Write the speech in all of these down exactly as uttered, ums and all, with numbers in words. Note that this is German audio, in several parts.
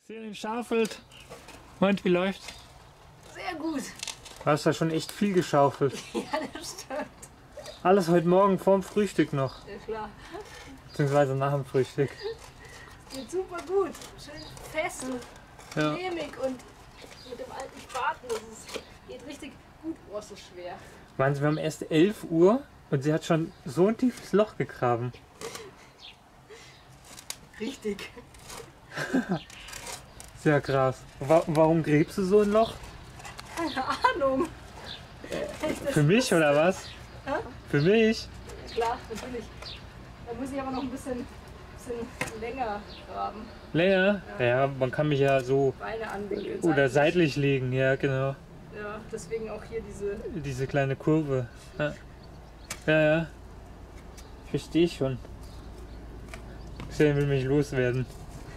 Xilin schaufelt. Und wie läuft's? Sehr gut. Du hast ja schon echt viel geschaufelt. Ja, das stimmt. Alles heute Morgen vorm Frühstück noch. Ja, klar. Beziehungsweise nach dem Frühstück. Geht super gut. Schön fest und Ja. cremig und mit dem alten Spaten. Das ist, geht richtig gut. Oh, ist so schwer. Meinen Sie, wir haben erst elf Uhr und sie hat schon so ein tiefes Loch gegraben. Richtig. Sehr krass. Wa warum gräbst du so ein Loch? Keine Ahnung. Für mich oder was? Ja? Für mich? Klar, natürlich. Da muss ich aber noch ein bisschen, bisschen länger graben. Länger? Ja, man kann mich ja so Beine anwinkeln. oder seitlich legen, ja genau. Ja, deswegen auch hier diese. Diese kleine Kurve. Ja, ja. ja. Verstehe ich schon. Xilin will mich loswerden.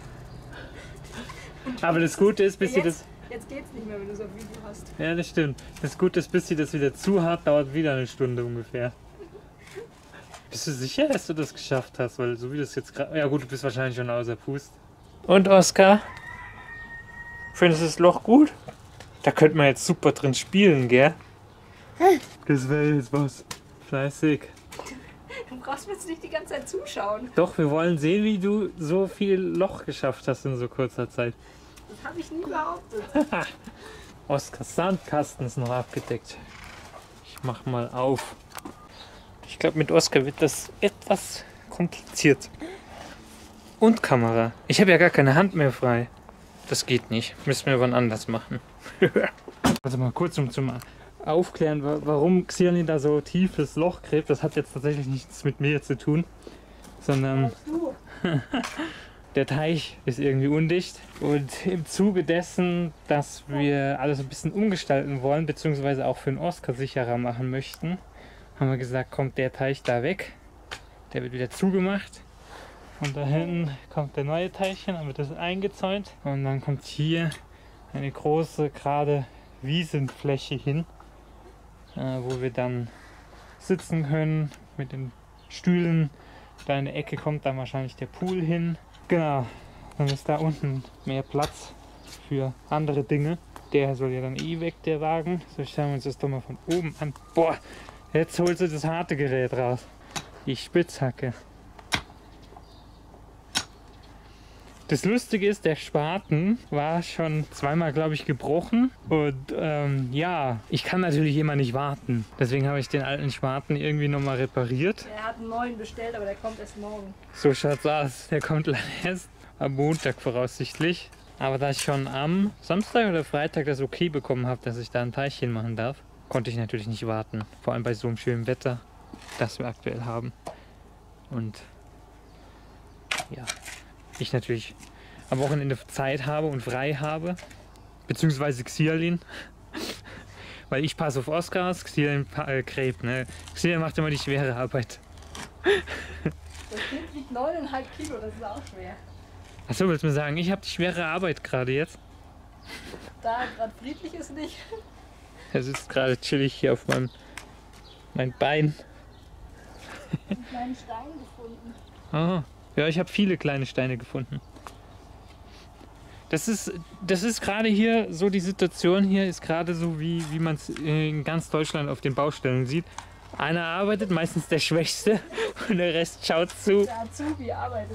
Aber das Gute ist, bis sie das... Jetzt, jetzt geht's nicht mehr, wenn du so ein Video hast. Ja, das stimmt. Das Gute ist, bis sie das wieder zu hat, dauert wieder eine Stunde ungefähr. Bist du sicher, dass du das geschafft hast? Weil so wie das jetzt gerade... Ja gut, du bist wahrscheinlich schon außer Pust. Und Oskar? Findest du das Loch gut? Da könnte man jetzt super drin spielen, gell? Das wäre jetzt was. Fleißig. Du brauchst mir jetzt nicht die ganze Zeit zuschauen. Doch, wir wollen sehen, wie du so viel Loch geschafft hast in so kurzer Zeit. Das habe ich nie behauptet. Oskars Sandkasten ist noch abgedeckt. Ich mach mal auf. Ich glaube, mit Oskar wird das etwas kompliziert. Und Kamera. Ich habe ja gar keine Hand mehr frei. Das geht nicht. Müssen wir wann anders machen. Also mal kurz um zum Aufklären, warum Xilin da so tiefes Loch gräbt. Das hat jetzt tatsächlich nichts mit mir zu tun, sondern Du. der Teich ist irgendwie undicht. Und im Zuge dessen, dass wir alles ein bisschen umgestalten wollen, beziehungsweise auch für den Oskar sicherer machen möchten, haben wir gesagt, kommt der Teich da weg. Der wird wieder zugemacht. Und da hinten kommt der neue Teich hin, dann wird das eingezäunt. Und dann kommt hier eine große, gerade Wiesenfläche hin, äh, wo wir dann sitzen können mit den Stühlen. Da in der Ecke kommt dann wahrscheinlich der Pool hin. Genau, dann ist da unten mehr Platz für andere Dinge. Der soll ja dann eh weg, der Wagen. So, schauen wir uns das doch mal von oben an. Boah, jetzt holst du das harte Gerät raus. Die Spitzhacke. Das Lustige ist, der Spaten war schon zweimal, glaube ich, gebrochen. Und ähm, ja, ich kann natürlich immer nicht warten. Deswegen habe ich den alten Spaten irgendwie nochmal repariert. Er hat einen neuen bestellt, aber der kommt erst morgen. So schaut's aus. Der kommt leider erst am Montag voraussichtlich. Aber da ich schon am Samstag oder Freitag das okay bekommen habe, dass ich da ein Teilchen machen darf, konnte ich natürlich nicht warten. Vor allem bei so einem schönen Wetter, das wir aktuell haben. Und ja, ich natürlich am Wochenende Zeit habe und frei habe, beziehungsweise Xilin, weil ich passe auf Oskar, Xilin äh, gräbt, ne? Xilin macht immer die schwere Arbeit. Das Kind wiegt neuneinhalb Kilo, das ist auch schwer. Achso, willst du mir sagen, ich habe die schwere Arbeit gerade jetzt? Da gerade friedlich ist nicht. Er sitzt gerade chillig hier auf meinem mein Bein. Einen kleinen Stein gefunden. Oh. Ja, ich habe viele kleine Steine gefunden. Das ist, das ist gerade hier so, die Situation hier ist gerade so, wie, wie man es in ganz Deutschland auf den Baustellen sieht. Einer arbeitet, meistens der Schwächste, und der Rest schaut zu. Der Azubi arbeitet.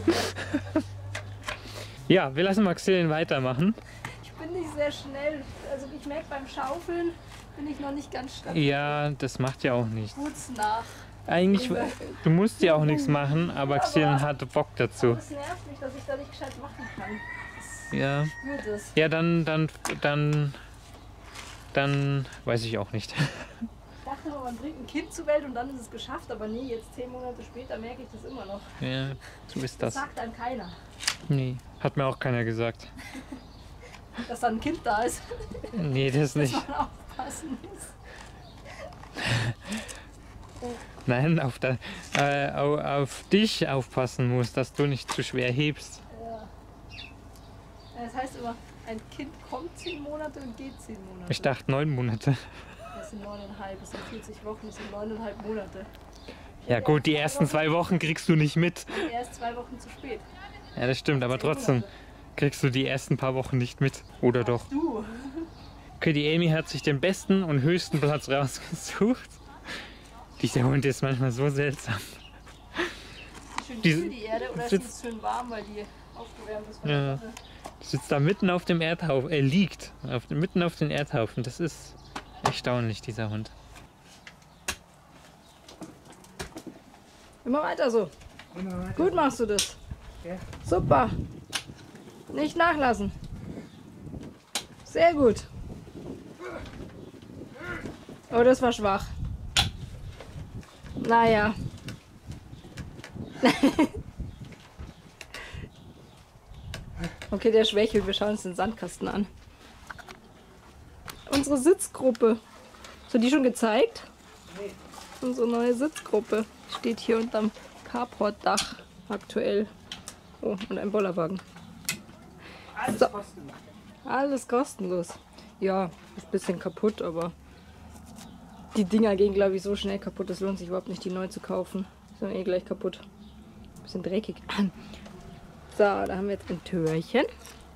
Ja, wir lassen mal Xilin weitermachen. Ich bin nicht sehr schnell. Also ich merke, beim Schaufeln bin ich noch nicht ganz stabil. Ja, das macht ja auch nichts. Kurz nach. Eigentlich, du musst ja auch nichts machen, aber Xilin hat Bock dazu. Es nervt mich, dass ich da nicht gescheit machen kann. Das Ja. spürt es. Ja, dann, dann, dann, dann weiß ich auch nicht. Ich dachte immer, man bringt ein Kind zur Welt und dann ist es geschafft, aber nee, jetzt zehn Monate später merke ich das immer noch. Ja, so ist Das das. sagt einem keiner, Nee, hat mir auch keiner gesagt. dass da ein Kind da ist, Nee, das dass nicht. man aufpassen muss. Nein, auf, der, äh, au- auf dich aufpassen musst, dass du nicht zu schwer hebst. Ja. Das heißt immer, ein Kind kommt zehn Monate und geht zehn Monate. Ich dachte neun Monate. Das sind neuneinhalb, das sind vierzig Wochen, das sind neuneinhalb Monate. Ja gut, die ersten zwei Wochen kriegst du nicht mit. Er ist zwei Wochen zu spät. Ja, das stimmt, aber Zehn trotzdem. Monate. kriegst du die ersten paar Wochen nicht mit. Oder doch? Du. Okay, die Amy hat sich den besten und höchsten Platz rausgesucht. Dieser Hund ist manchmal so seltsam. Schön Die- kühl die Erde oder ist sitzt- es schön warm, weil die aufgewärmt ist von Ja. der Sonne? Sitzt da mitten auf dem Erdhaufen, er liegt auf, mitten auf den Erdhaufen. Das ist erstaunlich, dieser Hund. Immer weiter so. Gut machst du das. Ja. Super. Nicht nachlassen. Sehr gut. Oh, das war schwach. Naja. Okay, der schwächelt. Wir schauen uns den Sandkasten an. Unsere Sitzgruppe. Hast du die schon gezeigt? Nee. Unsere neue Sitzgruppe steht hier unterm Carportdach aktuell. Oh, und ein Bollerwagen. Alles So. kostenlos. Alles kostenlos. Ja, ist ein bisschen kaputt, aber die Dinger gehen, glaube ich, so schnell kaputt. Es lohnt sich überhaupt nicht, die neu zu kaufen. Die sind eh gleich kaputt. Bisschen dreckig. So, da haben wir jetzt ein Türchen.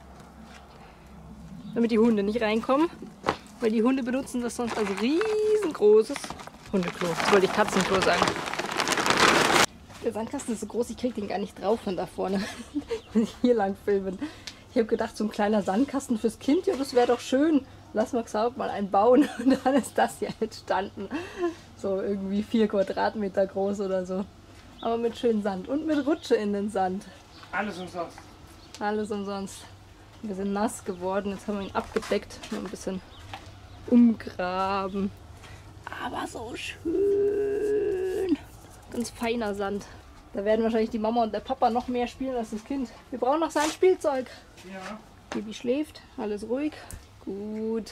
Damit die Hunde nicht reinkommen. Weil die Hunde benutzen das sonst als riesengroßes Hundeklo. Das wollte ich Katzenklo sagen. Der Sandkasten ist so groß, ich krieg den gar nicht drauf von da vorne. Wenn ich hier lang filmen. Ich habe gedacht, so ein kleiner Sandkasten fürs Kind, ja, das wäre doch schön. Lass mal Xauk mal einen bauen. Und dann ist das hier entstanden. So irgendwie vier Quadratmeter groß oder so. Aber mit schön Sand und mit Rutsche in den Sand. Alles umsonst. Alles umsonst. Wir sind nass geworden. Jetzt haben wir ihn abgedeckt. Nur ein bisschen umgraben. Aber so schön. Ganz feiner Sand. Da werden wahrscheinlich die Mama und der Papa noch mehr spielen als das Kind. Wir brauchen noch sein Spielzeug. Ja. Baby schläft. Alles ruhig. Gut.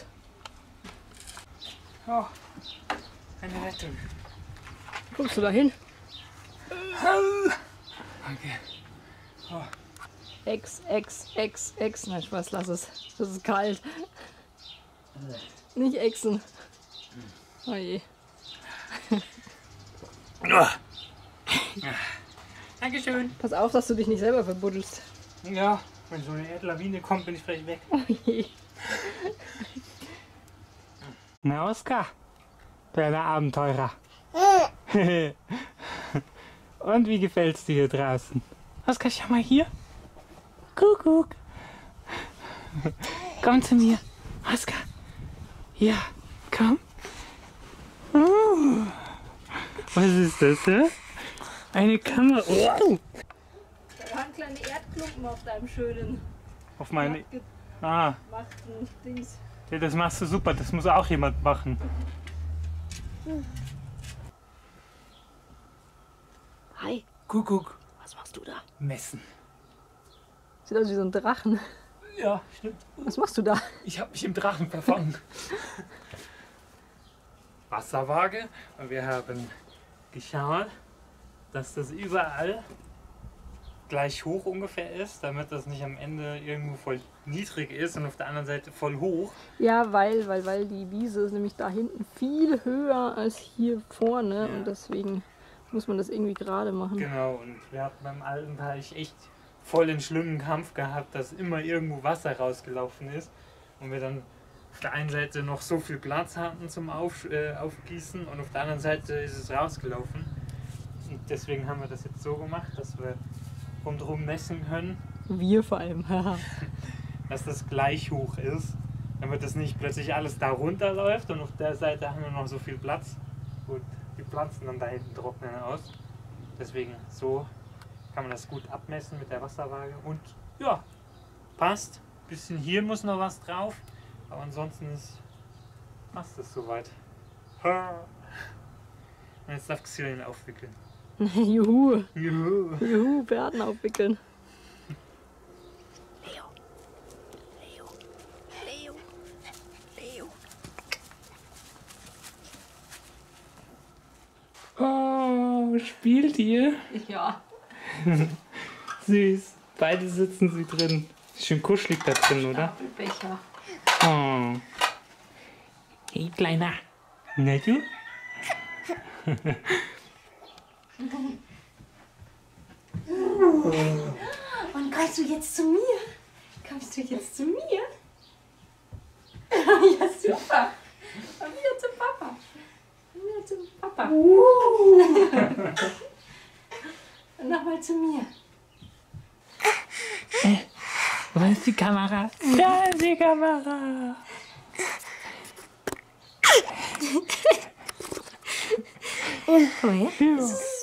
Oh, eine Rettung. Guckst du da hin? Okay. Oh. Ex, ex, ex, ex. Nein, Spaß, lass es. Das ist kalt. Nicht exen. Oh je. Dankeschön. Pass auf, dass du dich nicht selber verbuddelst. Ja, wenn so eine Erdlawine kommt, bin ich vielleicht weg. Oh je. Na, Oskar, kleiner Abenteurer. Und wie gefällt's dir hier draußen? Oskar, schau mal hier. Kuckuck. Komm zu mir. Oskar. Ja, komm. Uh. Was ist das, hä? Eine Kamera. Wow. Da waren kleine Erdklumpen auf deinem schönen Auf meine... Ah, gemachten Dings. ja, das machst du super. Das muss auch jemand machen. Hi, Kuckuck. was machst du da? Messen. Sieht aus wie so ein Drachen. Ja, stimmt. Was machst du da? Ich habe mich im Drachen verfangen. Wasserwaage. Und wir haben geschaut, dass das überall gleich hoch ungefähr ist, damit das nicht am Ende irgendwo voll niedrig ist und auf der anderen Seite voll hoch. Ja, weil, weil, weil die Wiese ist nämlich da hinten viel höher als hier vorne Ja. und deswegen muss man das irgendwie gerade machen. Genau, und wir hatten beim alten Teich echt voll den schlimmen Kampf gehabt, dass immer irgendwo Wasser rausgelaufen ist und wir dann auf der einen Seite noch so viel Platz hatten zum Auf, äh, Aufgießen und auf der anderen Seite ist es rausgelaufen. Und deswegen haben wir das jetzt so gemacht, dass wir rundherum messen können, Wir vor allem. dass das gleich hoch ist, damit das nicht plötzlich alles da runterläuft und auf der Seite haben wir noch so viel Platz und die Pflanzen dann da hinten trocknen aus. Deswegen so kann man das gut abmessen mit der Wasserwaage und ja, passt. Bisschen hier muss noch was drauf, aber ansonsten ist, passt es soweit. Und jetzt darf Xilien aufwickeln. Juhu, Juhu. juhu, Bärten aufwickeln. Leo, Leo, Leo, Leo. Oh, spielt ihr? Ja. Süß. Beide sitzen sie drin. Schön kuschelig da drin, oder? Becher. Oh. Hey, Kleiner. Na du? Und kommst du jetzt zu mir? Kommst du jetzt zu mir? Ja, super. Und wieder zum Papa. Und wieder zum Papa. Uh. Und nochmal zu mir. Äh, wo ist die Kamera? Da ist die Kamera. Komm her. Ja.